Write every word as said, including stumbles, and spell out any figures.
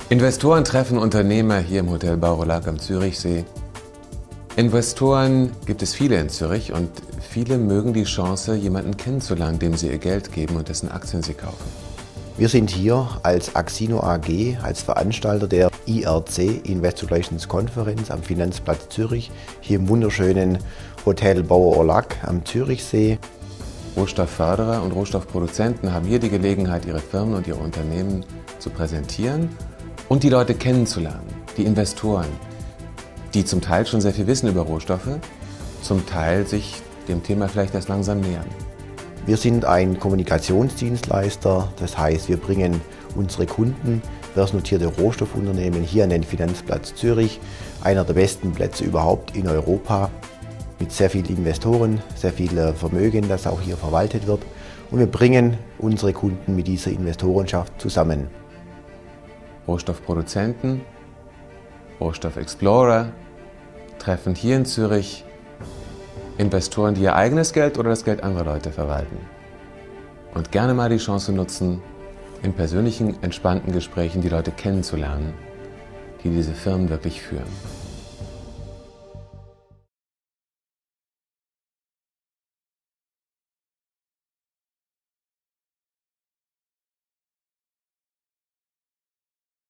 Investoren treffen Unternehmer hier im Hotel Baur-au-Lac am Zürichsee. Investoren gibt es viele in Zürich und viele mögen die Chance, jemanden kennenzulernen, dem sie ihr Geld geben und dessen Aktien sie kaufen. Wir sind hier als Axino A G, als Veranstalter der I R C Investor Relations Konferenz am Finanzplatz Zürich, hier im wunderschönen Hotel Baur-au-Lac am Zürichsee. Rohstoffförderer und Rohstoffproduzenten haben hier die Gelegenheit, ihre Firmen und ihre Unternehmen zu präsentieren und die Leute kennenzulernen, die Investoren, die zum Teil schon sehr viel wissen über Rohstoffe, zum Teil sich dem Thema vielleicht erst langsam nähern. Wir sind ein Kommunikationsdienstleister, das heißt, wir bringen unsere Kunden, börsennotierte Rohstoffunternehmen hier an den Finanzplatz Zürich, einer der besten Plätze überhaupt in Europa, mit sehr vielen Investoren, sehr viel Vermögen, das auch hier verwaltet wird. Und wir bringen unsere Kunden mit dieser Investorenschaft zusammen. Rohstoffproduzenten, Rohstoffexplorer treffen hier in Zürich Investoren, die ihr eigenes Geld oder das Geld anderer Leute verwalten. Und gerne mal die Chance nutzen, in persönlichen, entspannten Gesprächen die Leute kennenzulernen, die diese Firmen wirklich führen.